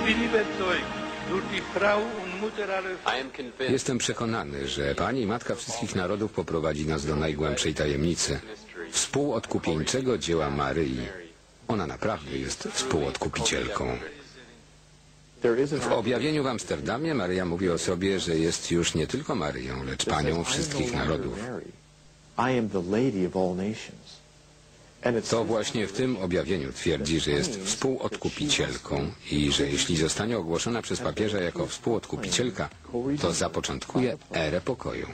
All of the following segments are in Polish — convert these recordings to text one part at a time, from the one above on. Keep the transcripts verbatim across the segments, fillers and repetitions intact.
Jestem przekonany, że Pani, Matka Wszystkich Narodów, poprowadzi nas do najgłębszej tajemnicy współodkupieńczego dzieła Maryi. Ona naprawdę jest współodkupicielką. W objawieniu w Amsterdamie Maryja mówi o sobie, że jest już nie tylko Maryją, lecz Panią Wszystkich Narodów. To właśnie w tym objawieniu twierdzi, że jest współodkupicielką i że jeśli zostanie ogłoszona przez papieża jako współodkupicielka, to zapoczątkuje erę pokoju.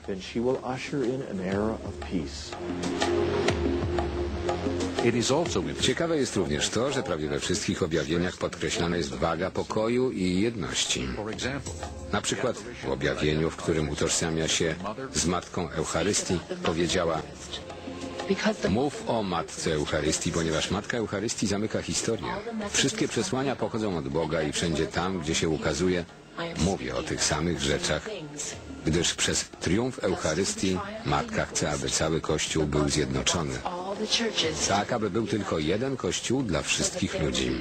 Ciekawe jest również to, że prawie we wszystkich objawieniach podkreślana jest waga pokoju i jedności. Na przykład w objawieniu, w którym utożsamia się z Matką Eucharystii, powiedziała: mów o Matce Eucharystii, ponieważ Matka Eucharystii zamyka historię. Wszystkie przesłania pochodzą od Boga i wszędzie tam, gdzie się ukazuje, mówię o tych samych rzeczach, gdyż przez triumf Eucharystii Matka chce, aby cały Kościół był zjednoczony. Tak, aby był tylko jeden Kościół dla wszystkich ludzi.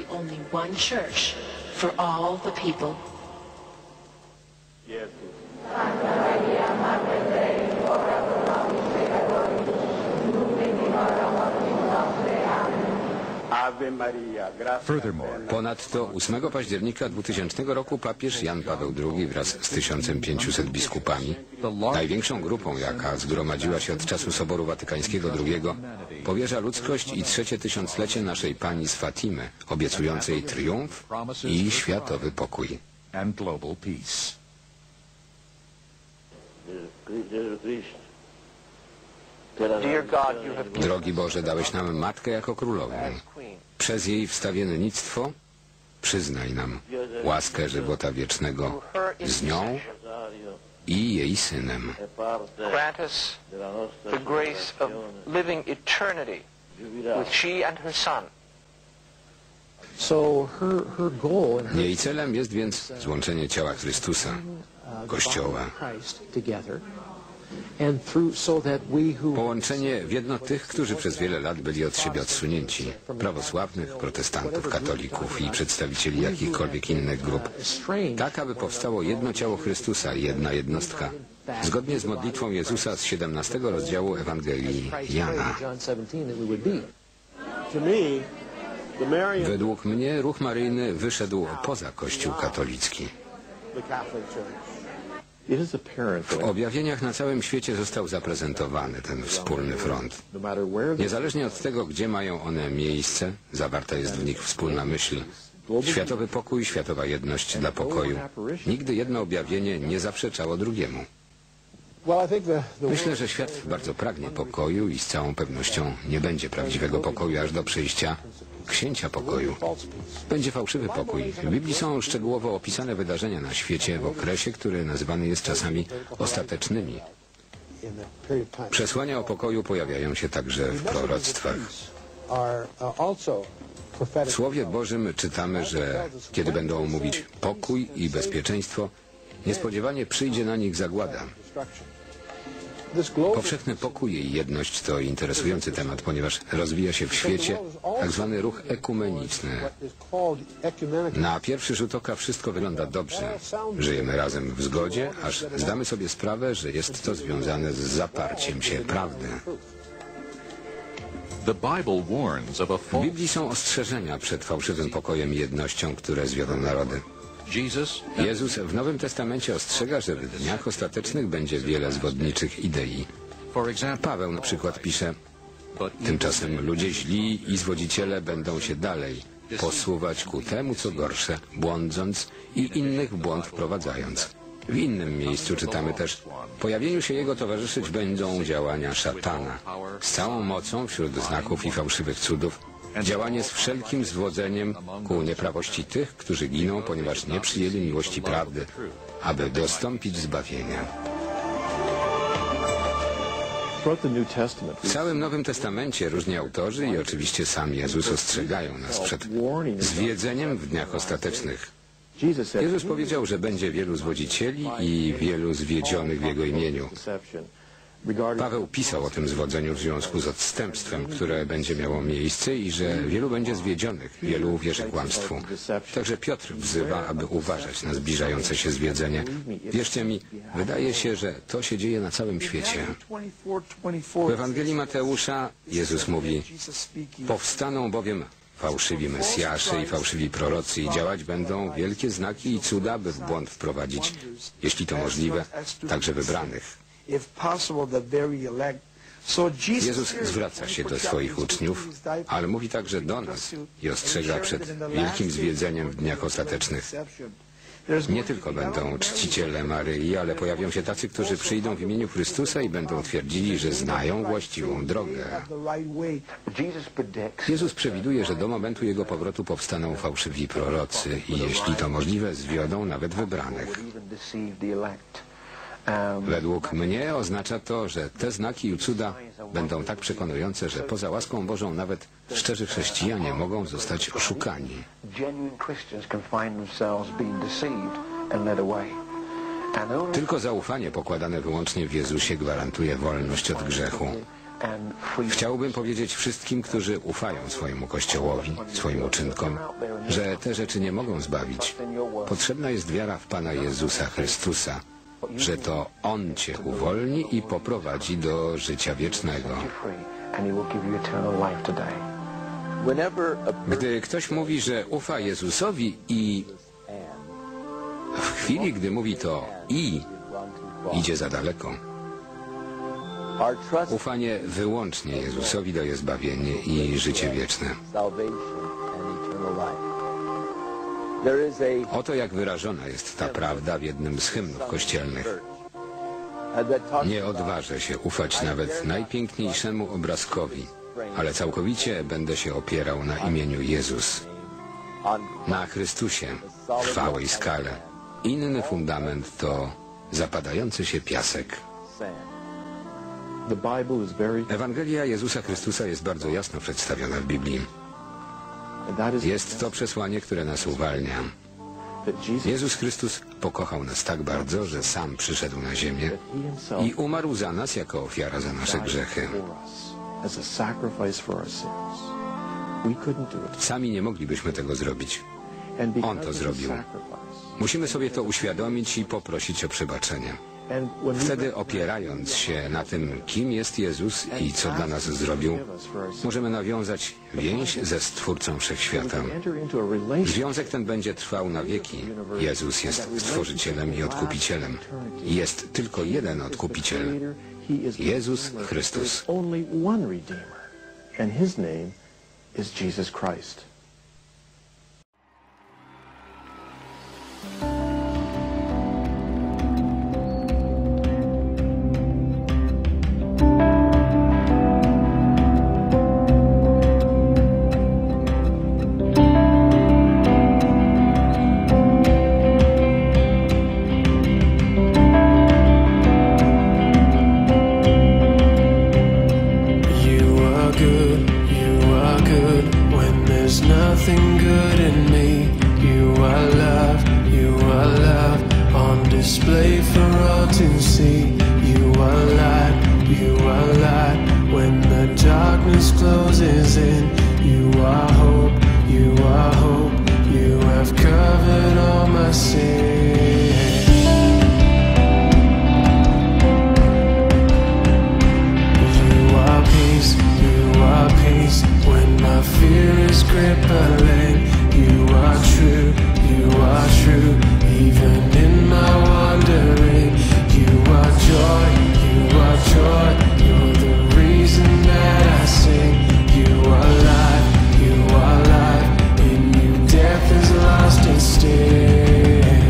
Ponadto ósmego października dwutysięcznego roku papież Jan Paweł drugi wraz z tysiąc pięćset biskupami, największą grupą, jaka zgromadziła się od czasu Soboru Watykańskiego drugiego, powierza ludzkość i trzecie tysiąclecie naszej Pani z Fatimy, obiecującej triumf i światowy pokój. Drogi Boże, dałeś nam Matkę jako królową. Przez jej wstawiennictwo przyznaj nam łaskę żywota wiecznego z nią i jej Synem. Grant us the grace of living eternity with she and her Son. Jej celem jest więc złączenie ciała Chrystusa, Kościoła. Połączenie w jedno tych, którzy przez wiele lat byli od siebie odsunięci, prawosławnych, protestantów, katolików i przedstawicieli jakichkolwiek innych grup, tak aby powstało jedno ciało Chrystusa, jedna jednostka, zgodnie z modlitwą Jezusa z siedemnastego rozdziału Ewangelii Jana. Według mnie ruch maryjny wyszedł poza Kościół katolicki. W objawieniach na całym świecie został zaprezentowany ten wspólny front. Niezależnie od tego, gdzie mają one miejsce, zawarta jest w nich wspólna myśl. Światowy pokój, światowa jedność dla pokoju. Nigdy jedno objawienie nie zaprzeczało drugiemu. Myślę, że świat bardzo pragnie pokoju i z całą pewnością nie będzie prawdziwego pokoju aż do przyjścia Księcia Pokoju. Będzie fałszywy pokój. W Biblii są szczegółowo opisane wydarzenia na świecie w okresie, który nazywany jest czasami ostatecznymi. Przesłania o pokoju pojawiają się także w proroctwach. W Słowie Bożym czytamy, że kiedy będą mówić pokój i bezpieczeństwo, niespodziewanie przyjdzie na nich zagłada. Powszechny pokój i jedność to interesujący temat, ponieważ rozwija się w świecie tak zwany ruch ekumeniczny. Na pierwszy rzut oka wszystko wygląda dobrze. Żyjemy razem w zgodzie, aż zdamy sobie sprawę, że jest to związane z zaparciem się prawdy. W Biblii są ostrzeżenia przed fałszywym pokojem i jednością, które zwiodą narody. Jezus w Nowym Testamencie ostrzega, że w dniach ostatecznych będzie wiele zwodniczych idei. Paweł na przykład pisze: tymczasem ludzie źli i zwodziciele będą się dalej posuwać ku temu, co gorsze, błądząc i innych w błąd wprowadzając. W innym miejscu czytamy też: pojawieniu się jego towarzyszyć będą działania szatana, z całą mocą wśród znaków i fałszywych cudów, działanie z wszelkim zwodzeniem ku nieprawości tych, którzy giną, ponieważ nie przyjęli miłości prawdy, aby dostąpić zbawienia. W całym Nowym Testamencie różni autorzy i oczywiście sam Jezus ostrzegają nas przed zwiedzeniem w dniach ostatecznych. Jezus powiedział, że będzie wielu zwodzicieli i wielu zwiedzionych w Jego imieniu. Paweł pisał o tym zwodzeniu w związku z odstępstwem, które będzie miało miejsce i że wielu będzie zwiedzionych, wielu uwierzy kłamstwu. Także Piotr wzywa, aby uważać na zbliżające się zwiedzenie. Wierzcie mi, wydaje się, że to się dzieje na całym świecie. W Ewangelii Mateusza Jezus mówi: powstaną bowiem fałszywi Mesjasze i fałszywi prorocy i działać będą wielkie znaki i cuda, by w błąd wprowadzić, jeśli to możliwe, także wybranych. Jezus zwraca się do swoich uczniów, ale mówi także do nas i ostrzega przed wielkim zwiedzeniem w dniach ostatecznych. Nie tylko będą czciciele Maryi, ale pojawią się tacy, którzy przyjdą w imieniu Chrystusa i będą twierdzili, że znają właściwą drogę. Jezus przewiduje, że do momentu Jego powrotu powstaną fałszywi prorocy i jeśli to możliwe, zwiodą nawet wybranych. Według mnie oznacza to, że te znaki i cuda będą tak przekonujące, że poza łaską Bożą nawet szczerzy chrześcijanie mogą zostać oszukani. Tylko zaufanie pokładane wyłącznie w Jezusie gwarantuje wolność od grzechu. Chciałbym powiedzieć wszystkim, którzy ufają swojemu Kościołowi, swoim uczynkom, że te rzeczy nie mogą zbawić. Potrzebna jest wiara w Pana Jezusa Chrystusa, że to On Cię uwolni i poprowadzi do życia wiecznego. Gdy ktoś mówi, że ufa Jezusowi i w chwili, gdy mówi to i, idzie za daleko. Ufanie wyłącznie Jezusowi daje zbawienie i życie wieczne. Oto jak wyrażona jest ta prawda w jednym z hymnów kościelnych. Nie odważę się ufać nawet najpiękniejszemu obrazkowi, ale całkowicie będę się opierał na imieniu Jezus. Na Chrystusie, trwałej skale. Inny fundament to zapadający się piasek. Ewangelia Jezusa Chrystusa jest bardzo jasno przedstawiona w Biblii. Jest to przesłanie, które nas uwalnia. Jezus Chrystus pokochał nas tak bardzo, że sam przyszedł na ziemię i umarł za nas jako ofiara za nasze grzechy. Sami nie moglibyśmy tego zrobić. On to zrobił. Musimy sobie to uświadomić i poprosić o przebaczenie. Wtedy, opierając się na tym, kim jest Jezus i co dla nas zrobił, możemy nawiązać więź ze Stwórcą Wszechświata. Związek ten będzie trwał na wieki. Jezus jest Stworzycielem i Odkupicielem. Jest tylko jeden Odkupiciel. Jezus Chrystus. Death is lost and still.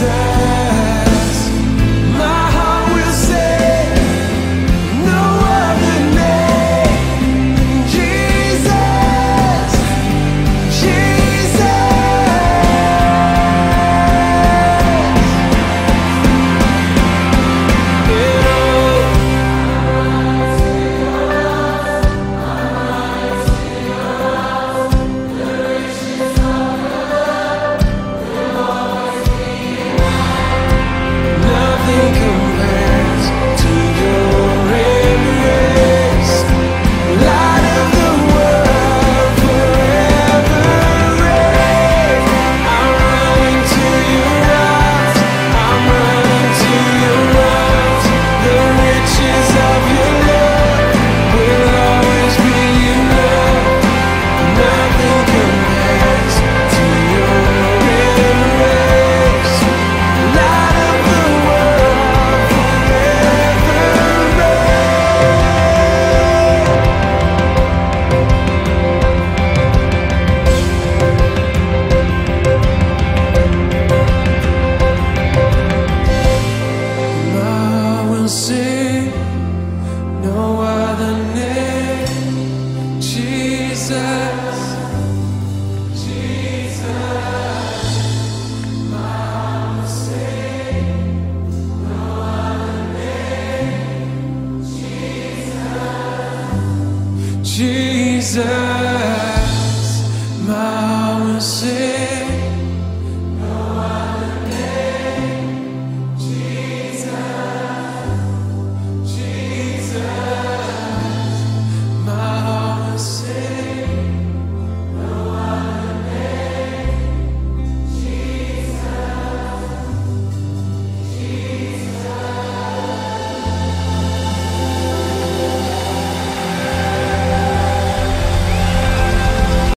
Jesus.